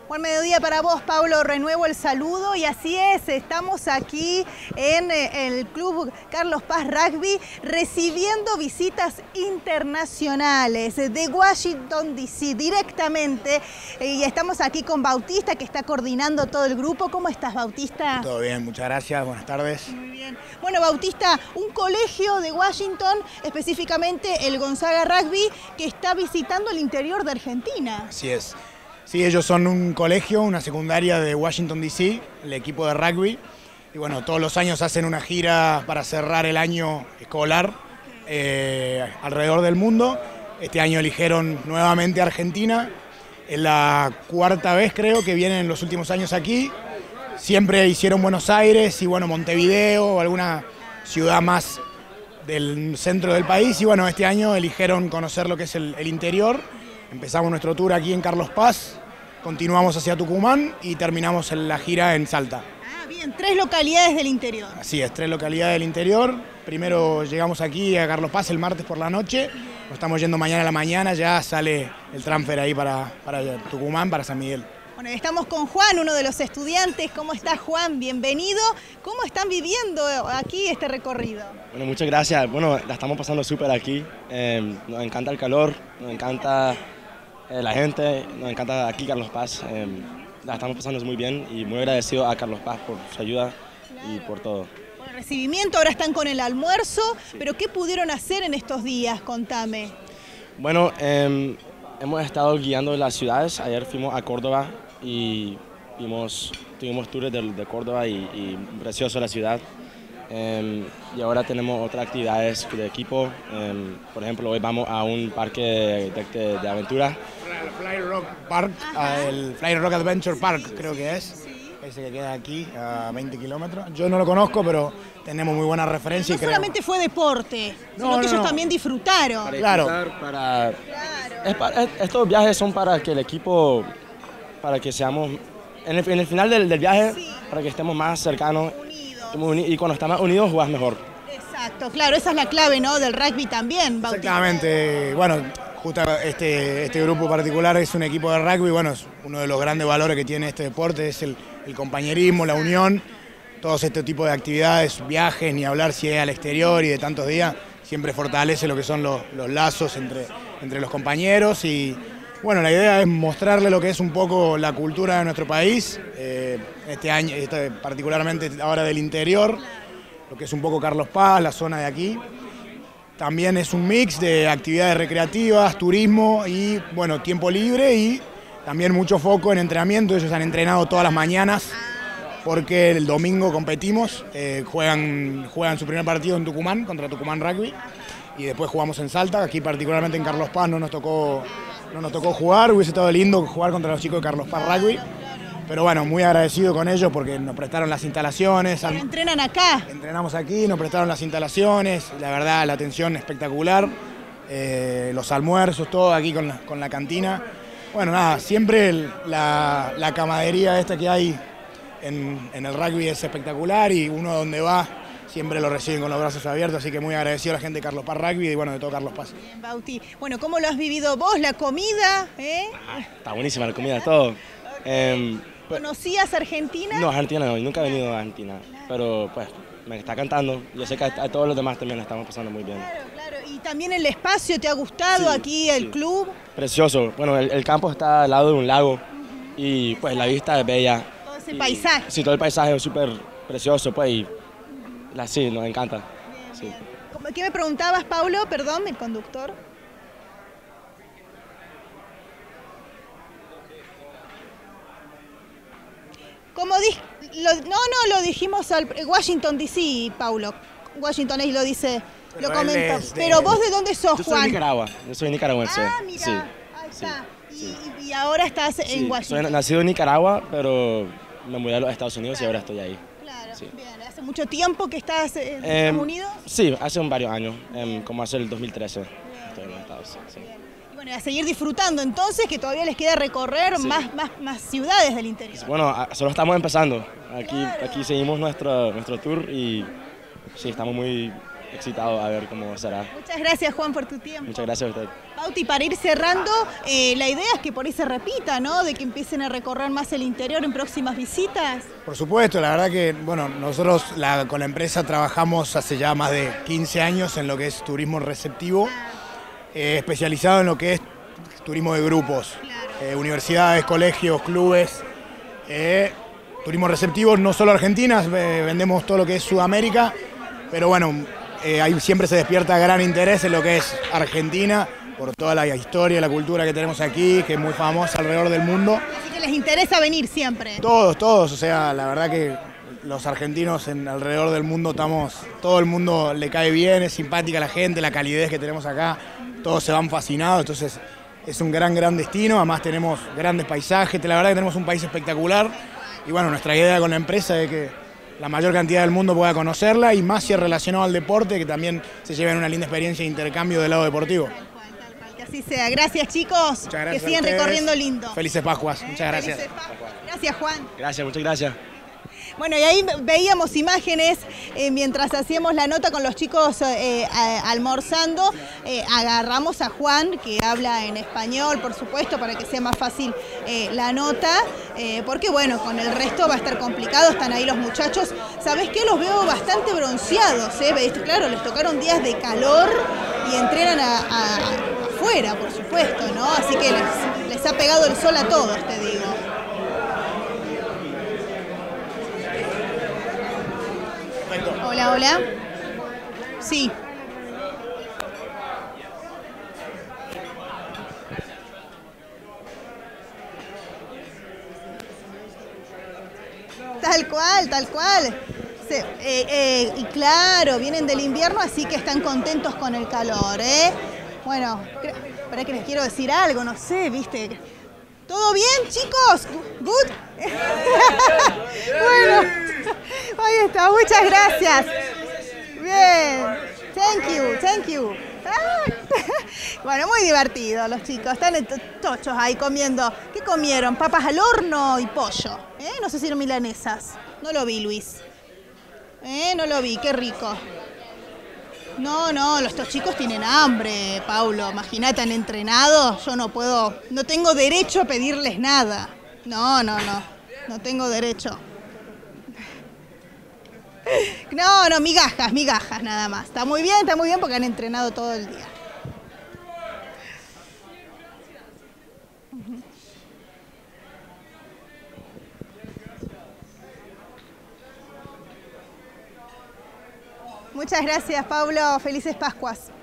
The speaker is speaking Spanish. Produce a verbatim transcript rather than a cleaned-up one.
Buen mediodía para vos, Pablo. Renuevo el saludo y así es, estamos aquí en el Club Carlos Paz Rugby recibiendo visitas internacionales de Washington, D C directamente, y estamos aquí con Bautista, que está coordinando todo el grupo. ¿Cómo estás, Bautista? Todo bien, muchas gracias, buenas tardes. Muy bien. Bueno, Bautista, un colegio de Washington, específicamente el Gonzaga Rugby, que está visitando el interior de Argentina. Así es. Sí, ellos son un colegio, una secundaria de Washington, D C, el equipo de rugby. Y bueno, todos los años hacen una gira para cerrar el año escolar eh, alrededor del mundo. Este año eligieron nuevamente Argentina. Es la cuarta vez, creo, que vienen en los últimos años aquí. Siempre hicieron Buenos Aires y bueno, Montevideo o alguna ciudad más del centro del país. Y bueno, este año eligieron conocer lo que es el, el interior. Empezamos nuestro tour aquí en Carlos Paz, continuamos hacia Tucumán y terminamos en la gira en Salta. Ah, bien, tres localidades del interior. Así es, tres localidades del interior. Primero llegamos aquí a Carlos Paz el martes por la noche, nos estamos yendo mañana a la mañana, ya sale el transfer ahí para, para Tucumán, para San Miguel. Bueno, estamos con Juan, uno de los estudiantes. ¿Cómo estás, Juan? Bienvenido. ¿Cómo están viviendo aquí este recorrido? Bueno, muchas gracias. Bueno, la estamos pasando súper aquí. Eh, nos encanta el calor, nos encanta eh, la gente, nos encanta aquí Carlos Paz. Eh, la estamos pasando muy bien y muy agradecido a Carlos Paz por su ayuda y por todo. Bueno, recibimiento, ahora están con el almuerzo, sí. Pero ¿qué pudieron hacer en estos días? Contame. Bueno, eh, hemos estado guiando las ciudades. Ayer fuimos a Córdoba y vimos, tuvimos tours de, de Córdoba y, y precioso la ciudad. Um, y ahora tenemos otras actividades de equipo. Um, por ejemplo, hoy vamos a un parque de, de, de aventura. El Fly Rock Park, el Fly Rock Adventure Park, sí, creo que es. Sí. Ese que queda aquí a veinte kilómetros. Yo no lo conozco, pero tenemos muy buena referencia. No y solamente fue deporte, no, sino no, que ellos no. también disfrutaron. Para claro. Para, claro. Es para, es, estos viajes son para que el equipo, para que seamos, en el, en el final del, del viaje, sí, para que estemos más cercanos. Unidos. Y cuando estamos más unidos, jugás mejor. Exacto, claro, esa es la clave, ¿no? Del rugby también, Bautista. Exactamente. Bueno, justo este, este grupo particular es un equipo de rugby. Bueno, es uno de los grandes valores que tiene este deporte, es el, el compañerismo, la unión. Todos este tipo de actividades, viajes, ni hablar si es al exterior y de tantos días, siempre fortalece lo que son los, los lazos entre, entre los compañeros. Y bueno, la idea es mostrarle lo que es un poco la cultura de nuestro país, eh, este año, este, particularmente ahora del interior, lo que es un poco Carlos Paz, la zona de aquí. También es un mix de actividades recreativas, turismo y bueno, tiempo libre y también mucho foco en entrenamiento. Ellos han entrenado todas las mañanas porque el domingo competimos, eh, juegan, juegan su primer partido en Tucumán contra Tucumán Rugby y después jugamos en Salta. Aquí particularmente en Carlos Paz no nos tocó, no nos tocó jugar, hubiese estado lindo jugar contra los chicos de Carlos Paz Rugby. Pero bueno, muy agradecido con ellos porque nos prestaron las instalaciones. Pero entrenan acá. Entrenamos aquí, nos prestaron las instalaciones, la verdad la atención espectacular, eh, los almuerzos, todo aquí con la, con la cantina. Bueno, nada, siempre el, la, la camaradería esta que hay en, en el rugby es espectacular y uno donde va siempre lo reciben con los brazos abiertos, así que muy agradecido a la gente de Carlos Paz Rugby y bueno, de todo Carlos Paz. Bien, Bauti. Bueno, ¿cómo lo has vivido vos, la comida? ¿Eh? Ah, está buenísima la comida, todo. Okay. Um, ¿Conocías Argentina? No, Argentina no, nunca he venido a Argentina, claro. Pero pues me está cantando. Yo sé que a, a todos los demás también la estamos pasando muy bien. Claro, claro. ¿Y también el espacio te ha gustado, sí, aquí el sí. club? Precioso. Bueno, el, el campo está al lado de un lago, uh-huh, y pues la vista es bella. Todo ese y, paisaje. Sí, todo el paisaje es súper precioso, pues, y la, sí, nos encanta. Bien, sí. bien. ¿Qué me preguntabas, Paulo? Perdón, el conductor. Como dije, lo, no, no, lo dijimos al Washington, D C, Paulo. Washington ahí lo dice, pero lo comento. De... Pero vos, ¿de dónde sos, yo Juan? Yo soy de Nicaragua, yo soy nicaragüense. Ah, mira, sí, ahí está. Sí, y, y ahora estás sí, en Washington. Soy nacido en Nicaragua, pero me mudé a los Estados Unidos, claro, y ahora estoy ahí. Claro, sí. Bien. ¿Hace mucho tiempo que estás en eh, Estados Unidos? Sí, hace un varios años, eh, como hace el dos mil trece. Bien. Estoy en los Estados, sí. Y bueno, a seguir disfrutando entonces, que todavía les queda recorrer, sí, más, más, más ciudades del interior. Bueno, solo estamos empezando. Aquí, claro, aquí seguimos nuestro, nuestro tour y sí, estamos muy excitados a ver cómo será. Muchas gracias, Juan, por tu tiempo. Muchas gracias a usted. Pauti, para ir cerrando, eh, la idea es que por ahí se repita, ¿no? De que empiecen a recorrer más el interior en próximas visitas. Por supuesto, la verdad que, bueno, nosotros la, con la empresa trabajamos hace ya más de quince años en lo que es turismo receptivo, eh, especializado en lo que es turismo de grupos, eh, universidades, colegios, clubes, eh, turismo receptivo, no solo Argentina, eh, vendemos todo lo que es Sudamérica, pero bueno, eh, ahí siempre se despierta gran interés en lo que es Argentina, por toda la historia, la cultura que tenemos aquí, que es muy famosa alrededor del mundo. Así que les interesa venir siempre. Todos, todos, o sea, la verdad que los argentinos en alrededor del mundo estamos, todo el mundo le cae bien, es simpática la gente, la calidez que tenemos acá, todos se van fascinados, entonces es un gran, gran destino, además tenemos grandes paisajes, la verdad que tenemos un país espectacular y bueno, nuestra idea con la empresa es que la mayor cantidad del mundo pueda conocerla y más si es relacionado al deporte, que también se lleven una linda experiencia de intercambio del lado deportivo. Que así sea. Gracias, chicos. Muchas gracias. Que sigan recorriendo lindo. Felices Pascuas. Muchas gracias. Felices Pascuas. Gracias, Juan. Gracias, muchas gracias. Bueno, y ahí veíamos imágenes eh, mientras hacíamos la nota con los chicos eh, a, almorzando. Eh, agarramos a Juan, que habla en español, por supuesto, para que sea más fácil eh, la nota, eh, porque bueno, con el resto va a estar complicado, están ahí los muchachos. ¿Sabés qué? Los veo bastante bronceados, ¿eh? Claro, les tocaron días de calor y entrenan a, a, afuera, por supuesto, ¿no? Así que les, les ha pegado el sol a todos, te digo. Hola, hola. Sí. Tal cual, tal cual. Sí, eh, eh, y claro, vienen del invierno, así que están contentos con el calor, ¿eh? Bueno, para que les quiero decir algo, no sé, ¿viste? ¿Todo bien, chicos? ¿Good? Bueno, ahí está, muchas gracias. Bien, thank you, thank you. Ah. Bueno, muy divertido los chicos, están tochos ahí comiendo. ¿Qué comieron? Papas al horno y pollo. ¿Eh? No sé si eran milanesas. No lo vi, Luis. ¿Eh? No lo vi, qué rico. No, no, estos chicos tienen hambre, Paulo. Imagínate, han entrenado. Yo no puedo, no tengo derecho a pedirles nada. No, no, no, no tengo derecho. No, no, migajas, migajas nada más. Está muy bien, está muy bien porque han entrenado todo el día. Muchas gracias, Pablo. Felices Pascuas.